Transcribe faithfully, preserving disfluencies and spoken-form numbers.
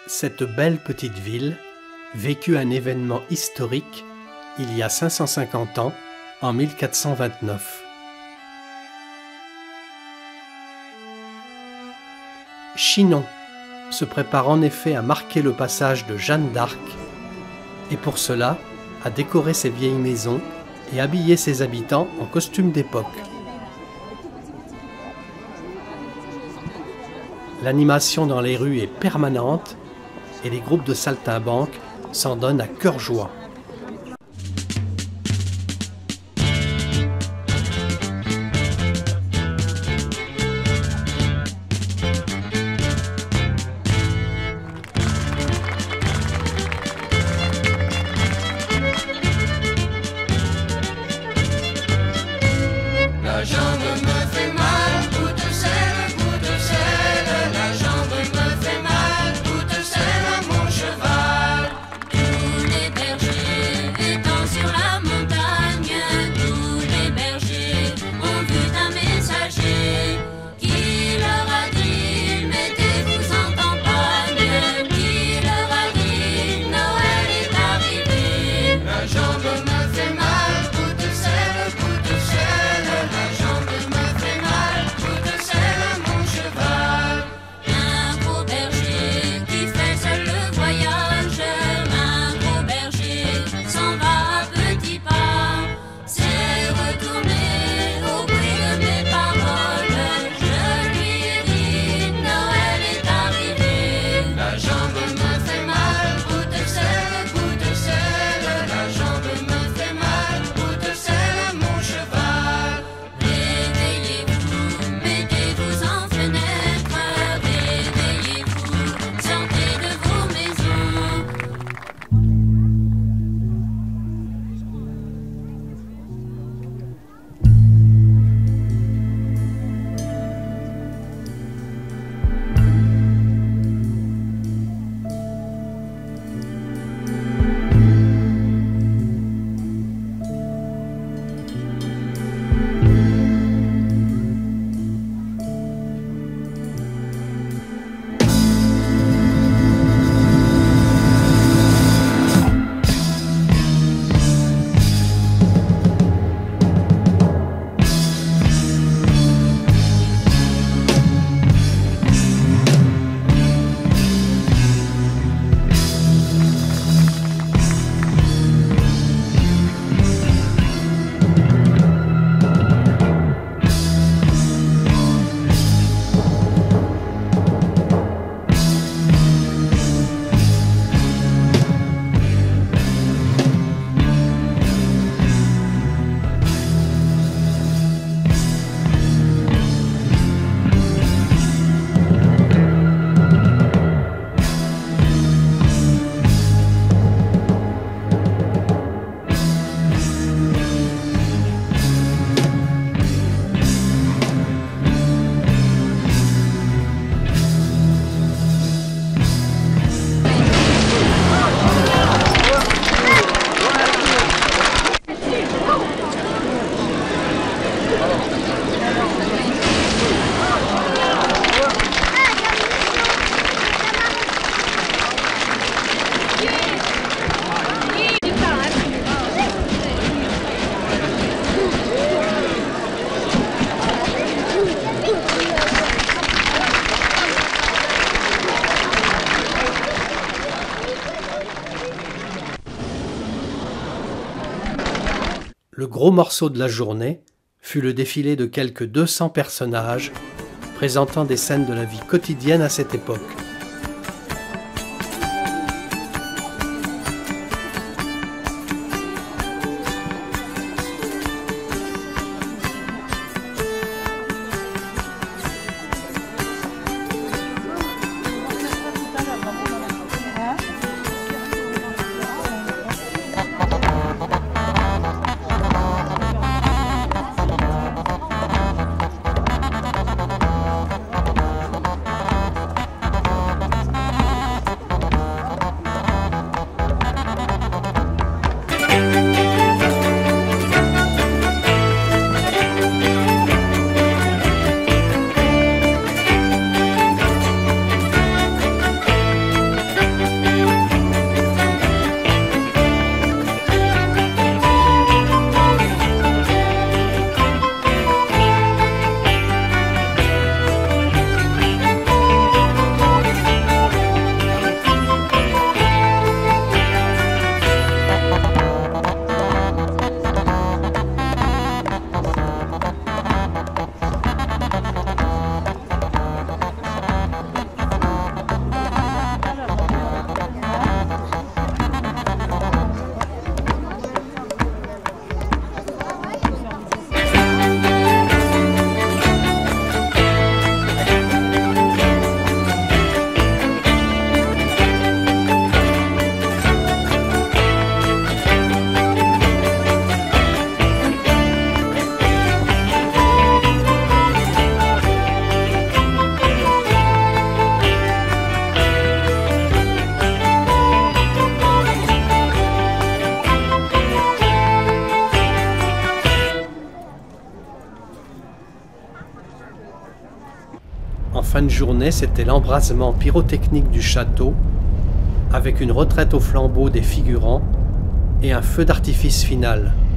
Cette belle petite ville vécut un événement historique il y a cinq cent cinquante ans, en mille quatre cent vingt-neuf. Chinon se prépare en effet à marquer le passage de Jeanne d'Arc et pour cela à décorer ses vieilles maisons et habiller ses habitants en costumes d'époque. L'animation dans les rues est permanente et les groupes de saltimbanques s'en donnent à cœur joie. La jambe me fait mal, goutte sel, goutte sel. La jambe me fait mal, goutte sel à mon cheval. Tous les bergers étant sur la montagne, tous les bergers ont vu un messager qui leur a dit mettez-vous en campagne, qui leur a dit Noël est arrivé. La jambe me fait mal, goutte sel, goutte sel. La jambe me fait mal, goutte sel à mon cheval. Un gros berger qui fait seul le voyage, un gros berger s'en va à petits pas. C'est retourné au bruit de mes paroles. Je lui ai dit Noël est arrivé. La jambe me fait mal, goutte sel, goutte sel. La jambe me fait mal, goutte sel à mon cheval. Réveillez-vous, mettez-vous en fenêtre, réveillez-vous, sortez de vos maisons. Le gros morceau de la journée fut le défilé de quelques deux cents personnages présentant des scènes de la vie quotidienne à cette époque. fin de journée, c'était l'embrasement pyrotechnique du château, avec une retraite au flambeau des figurants et un feu d'artifice final.